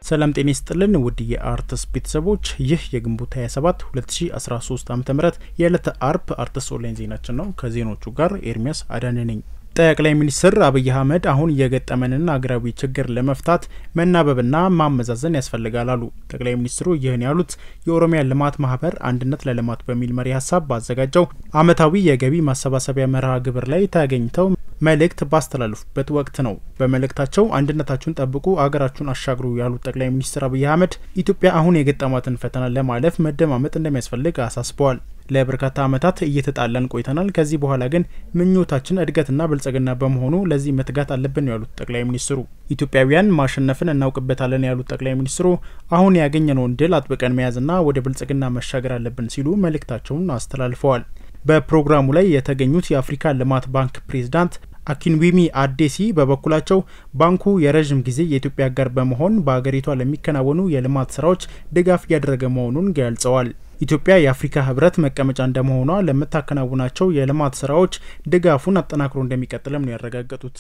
ሰላም ጤና ይስጥልን ውድ የአርትስ ቤተሰቦች ይህ የግንቦት 27 2013 ዓ.ም የዕለተ አርብ አርትስ ኦንላይን ዜናችን ነው። ከዜናዎቹ ጋር ኤርሚያስ አዳነ ነኝ። ጠቅላይ ሚኒስትር አብይ አህመድ አሁን የገጠመንን አገራዊ ችግር ለመፍታት መናበብና ማመዛዘን ያስፈልጋል አሉ። ጠቅላይ ሚኒስትሩ ይህን ያሉት የኦሮሚያ ልማት ማህበር አንድነት ለልማት በሚል መሪ ሀሳብ ባዘጋጀው ዓመታዊ የገቢ ማሰባሰቢያ መርሃ ግብር ላይ ተገኝተው መልእክት ባስተላለፉበት ወቅት ነው። በመልእክታቸው አንድነታችሁን ጠብቁ፣ አገራችሁን አሻግሩ ያሉት ጠቅላይ ሚኒስትር አብይ አህመድ ኢትዮጵያ አሁን የገጠማትን ፈተና ለማለፍ መደማመጥ እንደሚያስፈልግ አሳስበዋል። ለበርካታ ዓመታት እየተጣላን ቆይተናል። ከዚህ በኋላ ግን ምኞታችን እድገትና ብልጽግና በመሆኑ ለዚህ መትጋት አለብን ያሉት ጠቅላይ ሚኒስትሩ ኢትዮጵያውያን ማሸነፍን እናውቅበታለን ያሉት ጠቅላይ ሚኒስትሩ አሁን ያገኘነውን ድል አጥብቀን መያዝና ወደ ብልጽግና መሻገር አለብን ሲሉ መልእክታቸውን አስተላልፈዋል። በፕሮግራሙ ላይ የተገኙት የአፍሪካ ልማት ባንክ ፕሬዝዳንት አኪንዊሚ አዴሲ በበኩላቸው ባንኩ የረጅም ጊዜ የኢትዮጵያ አጋር በመሆን በአገሪቷ ለሚከናወኑ የልማት ስራዎች ድጋፍ እያደረገ መሆኑን ገልጸዋል። ኢትዮጵያ የአፍሪካ ህብረት መቀመጫ እንደመሆኗ ለምታከናውናቸው የልማት ስራዎች ድጋፉን አጠናክሮ እንደሚቀጥልም ነው ያረጋገጡት።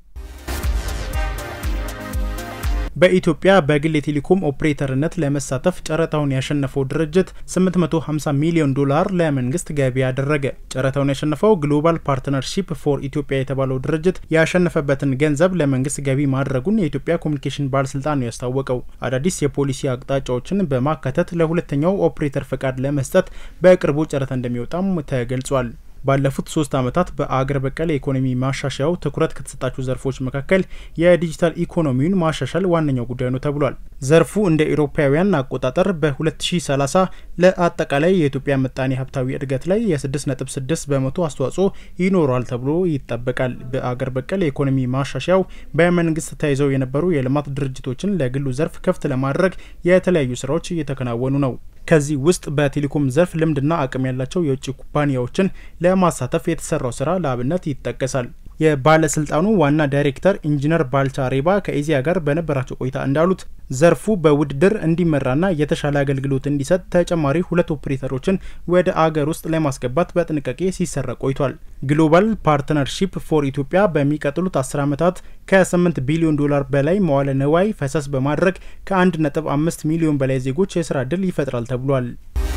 በኢትዮጵያ በግል የቴሌኮም ኦፕሬተርነት ለመሳተፍ ጨረታውን ያሸነፈው ድርጅት $850 ሚሊዮን ለመንግስት ገቢ ያደረገ። ጨረታውን ያሸነፈው ግሎባል ፓርትነርሺፕ ፎር ኢትዮጵያ የተባለው ድርጅት ያሸነፈበትን ገንዘብ ለመንግስት ገቢ ማድረጉን የኢትዮጵያ ኮሙኒኬሽን ባለስልጣን ነው ያስታወቀው። አዳዲስ የፖሊሲ አቅጣጫዎችን በማካተት ለሁለተኛው ኦፕሬተር ፈቃድ ለመስጠት በቅርቡ ጨረታ እንደሚወጣም ተገልጿል። ባለፉት 3 ዓመታት በአገር በቀል ኢኮኖሚ ማሻሻያው ትኩረት ከተሰጣቸው ዘርፎች መካከል የዲጂታል ኢኮኖሚውን ማሻሻል ዋነኛው ጉዳይ ነው ተብሏል። ዘርፉ እንደ አውሮፓውያን አቆጣጠር በ2030 ለአጠቃላይ የኢትዮጵያ ምጣኔ ሀብታዊ እድገት ላይ የ6.6% አስተዋጽኦ ይኖራል ተብሎ ይጠበቃል። በአገር በቀል ኢኮኖሚ ማሻሻያው በመንግስት ተይዘው የነበሩ የልማት ድርጅቶችን ለግሉ ዘርፍ ክፍት ለማድረግ የተለያዩ ስራዎች እየተከናወኑ ነው። ከዚህ ውስጥ በቴሌኮም ዘርፍ ልምድና አቅም ያላቸው የውጭ ኩባንያዎችን ለማሳተፍ የተሰራው ስራ ለአብነት ይጠቀሳል። የባለስልጣኑ ዋና ዳይሬክተር ኢንጂነር ባልቻ ሬባ ከኢዜአ ጋር በነበራቸው ቆይታ እንዳሉት ዘርፉ በውድድር እንዲመራና የተሻለ አገልግሎት እንዲሰጥ ተጨማሪ 2 ኦፕሬተሮችን ወደ አገር ውስጥ ለማስገባት በጥንቃቄ ሲሰራ ቆይቷል። ግሎባል ፓርትነርሺፕ ፎር ኢትዮጵያ በሚቀጥሉት 10 ዓመታት ከ$8 ቢሊዮን በላይ መዋለ ንዋይ ፈሰስ በማድረግ ከ1.5 ሚሊዮን በላይ ዜጎች የስራ ዕድል ይፈጥራል ተብሏል።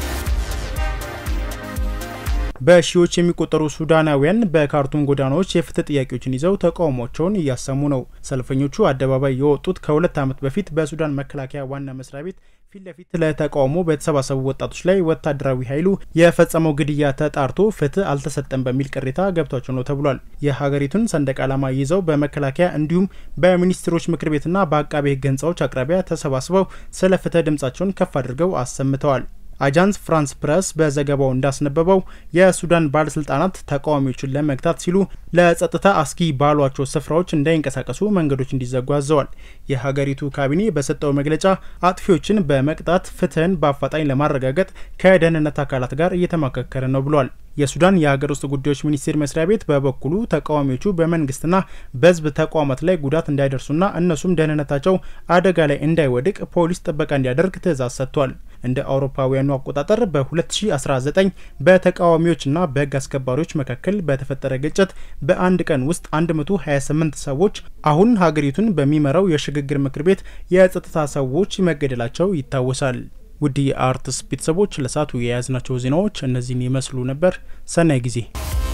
በሺዎች የሚቆጠሩ ሱዳናውያን በካርቱም ጎዳናዎች የፍትህ ጥያቄዎችን ይዘው ተቃውሟቸውን እያሰሙ ነው። ሰልፈኞቹ አደባባይ የወጡት ከ2 ዓመት በፊት በሱዳን መከላከያ ዋና መስሪያ ቤት ፊት ለፊት ለተቃውሞ በተሰባሰቡ ወጣቶች ላይ ወታደራዊ ኃይሉ የፈጸመው ግድያ ተጣርቶ ፍትህ አልተሰጠም በሚል ቅሬታ ገብቷቸው ነው ተብሏል። የሀገሪቱን ሰንደቅ ዓላማ ይዘው በመከላከያ እንዲሁም በሚኒስትሮች ምክር ቤትና በአቃቤ ሕግ ህንጻዎች አቅራቢያ ተሰባስበው ስለ ፍትህ ድምጻቸውን ከፍ አድርገው አሰምተዋል። አጃንስ ፍራንስ ፕረስ በዘገባው እንዳስነበበው የሱዳን ባለስልጣናት ተቃዋሚዎችን ለመግታት ሲሉ ለጸጥታ አስጊ ባሏቸው ስፍራዎች እንዳይንቀሳቀሱ መንገዶች እንዲዘጉ አዘዋል። የሀገሪቱ ካቢኔ በሰጠው መግለጫ አጥፊዎችን በመቅጣት ፍትህን በአፋጣኝ ለማረጋገጥ ከደህንነት አካላት ጋር እየተመካከረ ነው ብሏል። የሱዳን የሀገር ውስጥ ጉዳዮች ሚኒስቴር መስሪያ ቤት በበኩሉ ተቃዋሚዎቹ በመንግስትና በህዝብ ተቋማት ላይ ጉዳት እንዳይደርሱና እነሱም ደህንነታቸው አደጋ ላይ እንዳይወድቅ ፖሊስ ጥበቃ እንዲያደርግ ትዕዛዝ ሰጥቷል። እንደ አውሮፓውያኑ አቆጣጠር በ2019 በተቃዋሚዎችና በህግ አስከባሪዎች መካከል በተፈጠረ ግጭት በአንድ ቀን ውስጥ 128 ሰዎች አሁን ሀገሪቱን በሚመራው የሽግግር ምክር ቤት የጸጥታ ሰዎች መገደላቸው ይታወሳል። ውድ የአርትስ ቤተሰቦች ለሳቱ የያዝናቸው ዜናዎች እነዚህን ይመስሉ ነበር። ሰናይ ጊዜ